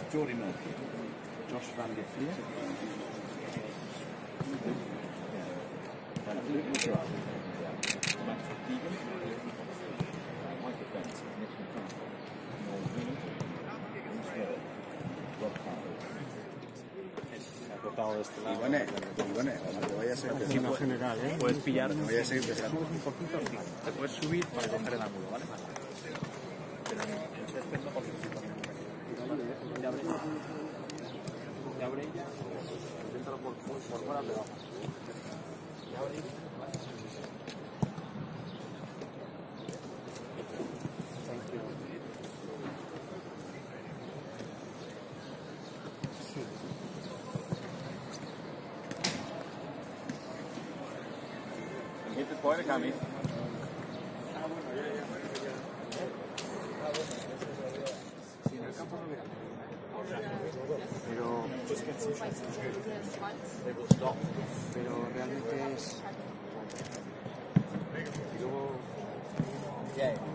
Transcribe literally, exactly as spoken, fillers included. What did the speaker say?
Jordy Murphy, Josh Van der Fleer, Luke McGrath, Matt Deegan, Michael Bent, Nick McCarthy, Noel Green, Bruce Hill, Rob Carter. De este lado. Y bueno, y bueno, cuando te vayas a empezar, general, ¿eh? Puedes pillar, me voy a seguir empezando. subes un poquito, te puedes subir para coger el ángulo, ¿vale? Pero en el césped no porque ya abre ya abre ya, inténtalo por fuera, pero ya abre. Este spoiler cambia. Sí, en el campo no le pero pero realmente es y luego